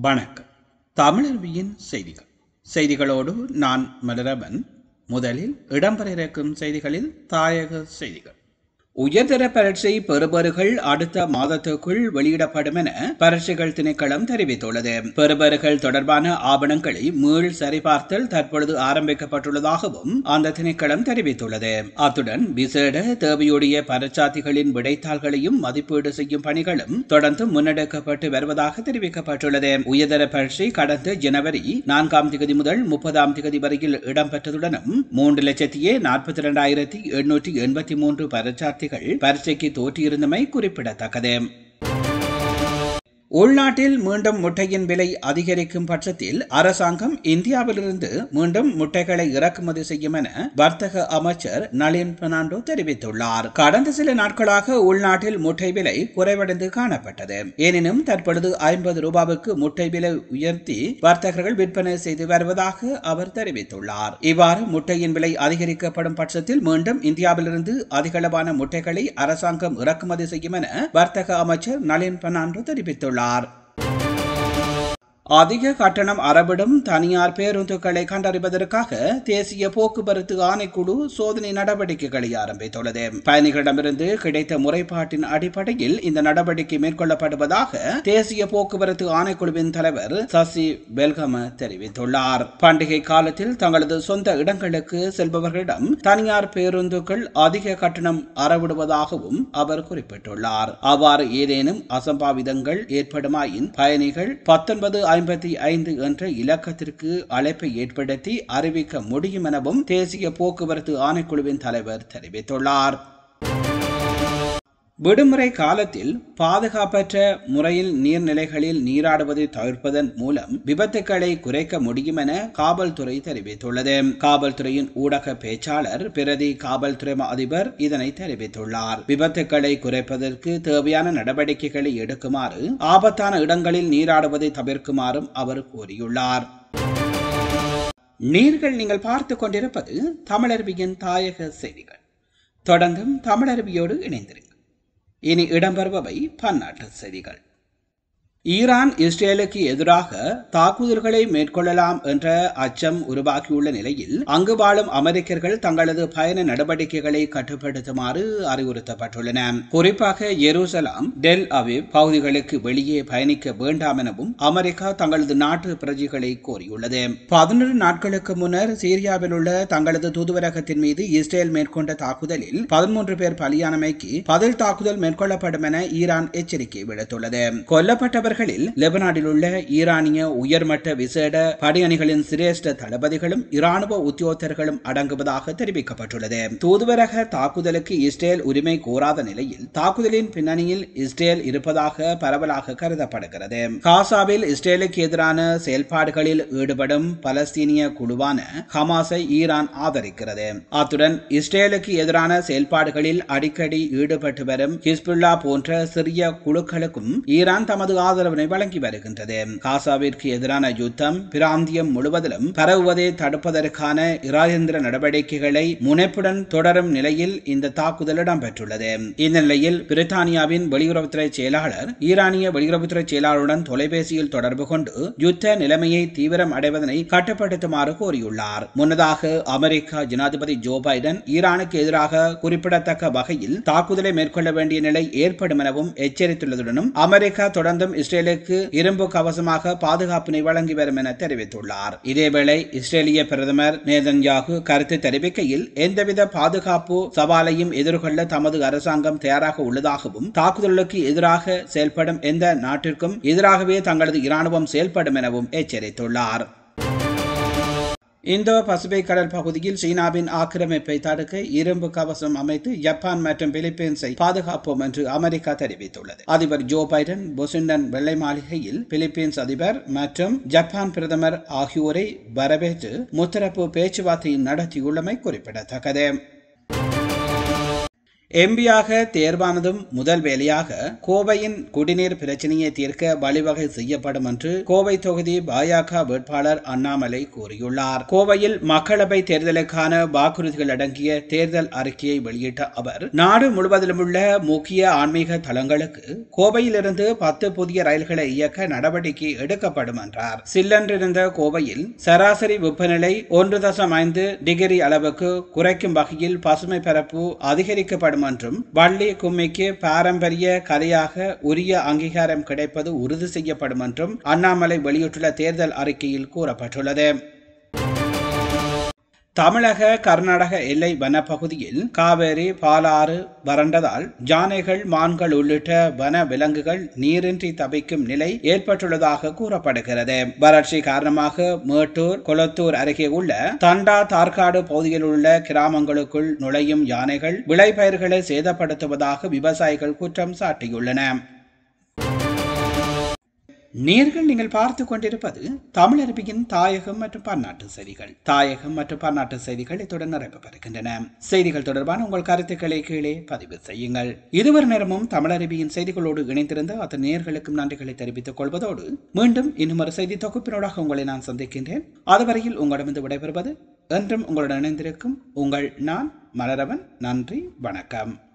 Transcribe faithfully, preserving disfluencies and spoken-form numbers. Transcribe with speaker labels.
Speaker 1: வணக்கம். தமிழர்வியின் செய்திகள் செய்திகளோடு நான் மலரவன். முதலில் இடம்பெற இருக்கும் செய்திகளில் தாயக செய்திகள். உயர்தர பரீட்சை பெறுபவர்கள் அடுத்த மாதத்துக்குள் வெளியிடப்படும் என பரீட்சைகள் திணைக்களம் தெரிவித்துள்ளது. பெறுபவர்கள் தொடர்பான ஆவணங்களை மீள் சரிபார்த்தல் தற்பொழுது ஆரம்பிக்கப்பட்டுள்ளதாகவும் அந்த திணைக்களம் தெரிவித்துள்ளது. அத்துடன் விசேட தேவையுடைய பரீட்சார்த்திகளின் விடைத்தாள்களையும் மதிப்பீடு செய்யும் பணிகளும் தொடர்ந்து முன்னெடுக்கப்பட்டு வருவதாக தெரிவிக்கப்பட்டுள்ளது. உயர்தர பரீட்சை கடந்த ஜனவரி நான்காம் தேதி முதல் முப்பதாம் தேதி வரையில் இடம்பெற்றதுடனும் மூன்று லட்சத்தியே நாற்பத்தி இரண்டாயிரத்தி எண்ணூற்றி எண்பத்தி மூன்று பரீட்சார்த்தி பரீட்சைக்கு தோற்றியிருந்தமை குறிப்பிடத்தக்கது. உள்நாட்டில் மீண்டும் முட்டையின் விலை அதிகரிக்கும் பட்சத்தில் அரசாங்கம் இந்தியாவிலிருந்து மீண்டும் முட்டைகளை இறக்குமதி செய்யும் என வர்த்தக அமைச்சர் நளின் பெர்னாண்டோ தெரிவித்துள்ளார். கடந்த சில நாட்களாக உள்நாட்டில் முட்டை விலை குறைவடைந்து காணப்பட்டது. எனினும் தற்பொழுது ஐம்பது ரூபாவுக்கு முட்டை விலை உயர்த்தி வர்த்தகர்கள் விற்பனை செய்து வருவதாக அவர் தெரிவித்துள்ளார். இவ்வாறு முட்டையின் விலை அதிகரிக்கப்படும் பட்சத்தில் மீண்டும் இந்தியாவிலிருந்து அதிகளவான முட்டைகளை அரசாங்கம் இறக்குமதி செய்யும் என வர்த்தக அமைச்சர் நளின் பெர்னாண்டோ தெரிவித்துள்ளார். அதிக கட்டணம் அறவிடும் தனியார் பேருந்துகளை கண்டறிவதற்காக தேசிய போக்குவரத்து ஆணைக்குழு சோதனை நடவடிக்கைகளை ஆரம்பித்துள்ளது. பயணிகளிடமிருந்து கிடைத்த முறைப்பாட்டின் அடிப்படையில் இந்த நடவடிக்கை மேற்கொள்ளப்படுவதாக தேசிய போக்குவரத்து ஆணைக்குழுவின் தலைவர் சசி பெல்கம தெரிவித்துள்ளார். பண்டிகை காலத்தில் தங்களது சொந்த இடங்களுக்கு செல்பவர்களிடம் தனியார் பேருந்துகள் அதிக கட்டணம் அறவிடுவதாகவும் அவர் குறிப்பிட்டுள்ளார். அவ்வாறு ஏதேனும் அசம்பாவிதங்கள் ஏற்படுமாயின் பயணிகள் பத்தொன்பது ஐம்பத்தி ஐந்து என்ற இலக்கத்திற்கு அழைப்பை ஏற்படுத்தி அறிவிக்க முடியும் எனவும் தேசிய போக்குவரத்து ஆணைக்குழுவின் தலைவர் தெரிவித்துள்ளார். விடுமுறை காலத்தில் பாதுகாப்பற்ற முறையில் நீர்நிலைகளில் நீராடுவதை தவிர்ப்பதன் மூலம் விபத்துக்களை குறைக்க முடியும் என காவல்துறை தெரிவித்துள்ளது. காவல்துறையின் ஊடக பேச்சாளர் பிரதி காவல்துறை அதிபர் இதனை தெரிவித்துள்ளார். விபத்துக்களை குறைப்பதற்கு தேவையான நடவடிக்கைகளை எடுக்குமாறு ஆபத்தான இடங்களில் நீராடுவதை தவிர்க்குமாறும் அவர் கூறியுள்ளார். நீர்கள் நீங்கள் பார்த்துக் கொண்டிருப்பது தமிழர்வியின் தாயக செய்திகள். தொடர்ந்தும் தமிழர்வியோடு இணைந்திருங்கள். இனி இடம்பெறுபவை பன்னாட்டு செய்திகள். ஈரான் இஸ்ரேலுக்கு எதிராக தாக்குதல்களை மேற்கொள்ளலாம் என்ற அச்சம் உருவாகியுள்ள நிலையில் அங்கு வாழும் அமெரிக்கர்கள் தங்களது பயண நடவடிக்கைகளை கட்டுப்படுத்துமாறு அறிவுறுத்தப்பட்டுள்ளன. குறிப்பாக எருசலாம், டெல் அவிவ் பகுதிகளுக்கு வெளியே பயணிக்க வேண்டாம் எனவும் அமெரிக்கா தங்களது நாட்டு பிரஜைகளை கோரியுள்ளது. பதினொரு நாட்களுக்கு முன்னர் சீரியாவில் உள்ள தங்களது தூதுவரகத்தின் மீது இஸ்ரேல் மேற்கொண்ட தாக்குதலில் பதிமூன்று பேர் பலியானமைக்கு பதில் தாக்குதல் மேற்கொள்ளப்படும் என ஈரான் எச்சரிக்கை விடுத்துள்ளது. கொல்லப்பட்டவர் லெபனானில் உள்ள ஈரானிய உயர்மட்ட விசேட படையணிகளின் சிரேஷ்ட தளபதிகளும் இராணுவ உத்தியோகத்தர்களும் அடங்குவதாக தெரிவிக்கப்பட்டுள்ளது. தூதுவரக தாக்குதலுக்கு இஸ்ரேல் உரிமை கோராத நிலையில் தாக்குதலின் பின்னணியில் இஸ்ரேல் இருப்பதாக பரவலாக கருதப்படுகிறது. காசாவில் இஸ்ரேலுக்கு எதிரான செயல்பாடுகளில் ஈடுபடும் பலஸ்தீனிய குழுவான ஹமாஸை ஈரான் ஆதரிக்கிறது. அத்துடன் இஸ்ரேலுக்கு எதிரான செயல்பாடுகளில் அடிக்கடி ஈடுபட்டு வரும் ஹிஸ்புல்லா போன்ற சிறிய குழுக்களுக்கும் ஈரான் தமது ஆதரவு வழங்கி வருகின்றது. காசாவிற்கு எதிரான யுத்தம் பிராந்தியம் முழுவதிலும் பரவுவதை தடுப்பதற்கான இராஜேந்திர நடவடிக்கைகளை முனைப்புடன் தொடரும் நிலையில் இந்த தாக்குதல் இடம்பெற்றுள்ளது. இந்த நிலையில் பிரித்தானியாவின் வெளியுறவுத்துறை செயலாளர் ஈரானிய வெளியுறவுத்துறை செயலாளருடன் தொலைபேசியில் தொடர்பு கொண்டு யுத்த நிலைமையை தீவிரம் அடைவதனை கட்டுப்படுத்துமாறு கோரியுள்ளார். முன்னதாக அமெரிக்கா ஜனாதிபதி ஜோ பைடன் ஈரானுக்கு எதிராக குறிப்பிடத்தக்க வகையில் தாக்குதலை மேற்கொள்ள வேண்டிய நிலை ஏற்படும் எனவும் எச்சரித்துள்ளதுடனும் அமெரிக்கா தொடர்ந்தும் இஸ்ரேலுக்கு இரும்பு கவசமாக பாதுகாப்பினை வழங்கி வரும் என தெரிவித்துள்ளார். இதேவேளை இஸ்ரேலிய பிரதமர் நேதன்யாகு கருத்து தெரிவிக்கையில் எந்தவித பாதுகாப்பு சவாலையும் எதிர்கொள்ள தமது அரசாங்கம் தயாராக உள்ளதாகவும் தாக்குதலுக்கு எதிராக செயல்படும் எந்த நாட்டிற்கும் எதிராகவே தங்களது இராணுவம் செயல்படும் எனவும் எச்சரித்துள்ளார். இந்தோ பசிபிக் கடல் பகுதியில் சீனாவின் ஆக்கிரமிப்பை தடுக்க இரும்பு கவசம் அமைத்து ஜப்பான் மற்றும் பிலிப்பீன்ஸை பாதுகாப்போம் என்று அமெரிக்கா தெரிவித்துள்ளது. அதிபர் ஜோ பைடன் வாஷிங்டன் வெள்ளை மாளிகையில் பிலிப்பீன்ஸ் அதிபர் மற்றும் ஜப்பான் பிரதமர் ஆகியோரை வரவேற்று முத்தரப்பு பேச்சுவார்த்தை நடத்தியுள்ளமை குறிப்பிடத்தக்கது. எம்பியாக தேர்வானதும் முதல் வேலையாக கோவையின் குடிநீர் பிரச்சனையை தீர்க்க வழிவகை செய்யப்படும் என்று கோவை தொகுதி பாஜக வேட்பாளர் அண்ணாமலை கூறியுள்ளார். கோவையில் மக்களவை தேர்தலுக்கான வாக்குறுதிகள் அடங்கிய தேர்தல் அறிக்கையை வெளியிட்ட அவர், நாடு முழுவதிலும் உள்ள முக்கிய ஆன்மீக தலங்களுக்கு கோவையிலிருந்து பத்து புதிய ரயில்களை இயக்க நடவடிக்கை எடுக்கப்படும் என்றார். சில்லென்றிருந்த கோவையில் சராசரி வெப்பநிலை ஒன்று தசம் ஐந்து டிகிரி அளவுக்கு குறைக்கும் வகையில் பசுமை பரப்பு அதிகரிக்கப்படும் என்றும், வள்ளி கும்மிக்கு பாரம்பரிய கலையாக உரிய அங்கீகாரம் கிடைப்பது உறுதி செய்யப்படும் என்றும் அண்ணாமலை வெளியிட்டுள்ள தேர்தல் அறிக்கையில் கூறப்பட்டுள்ளது. தமிழக கர்நாடக எல்லை வனப்பகுதியில் காவேரி பாலாறு வறண்டதால் யானைகள், மான்கள் உள்ளிட்ட வன விலங்குகள் நீரின்றி தவிக்கும் நிலை ஏற்பட்டுள்ளதாக கூறப்படுகிறது. வறட்சி காரணமாக மேட்டூர், கொளத்தூர் அருகே உள்ள தண்டா தார்காடு பகுதியில் உள்ள கிராமங்களுக்குள் நுழையும் யானைகள் விளைபயிர்களை சேதப்படுத்துவதாக விவசாயிகள் குற்றம் சாட்டியுள்ளனர். நேர்கள் நீங்கள் பார்த்து கொண்டிருப்பது தமிழருவியின் தாயகம் மற்றும் பன்னாட்டு செய்திகள். தாயகம் மற்றும் பன்னாட்டு செய்திகள் இத்துடன் நிறைவு பெறுகின்றன. செய்திகள் தொடர்பான உங்கள் கருத்துக்களை கீழே பதிவு செய்யுங்கள். இதுவரை நேரமும் தமிழருவியின் செய்திகளோடு இணைந்திருந்த அத்தனை நேர்களுக்கும் நன்றிகளை தெரிவித்துக் கொள்வதோடு, மீண்டும் இன்னும் ஒரு செய்தி தொகுப்பினோடாக உங்களை நான் சந்திக்கின்றேன். அதுவரையில் உங்களிடமிருந்து விடைபெறுவது என்றும் உங்களுடன் இணைந்திருக்கும் உங்கள் நான் மலரவன். நன்றி, வணக்கம்.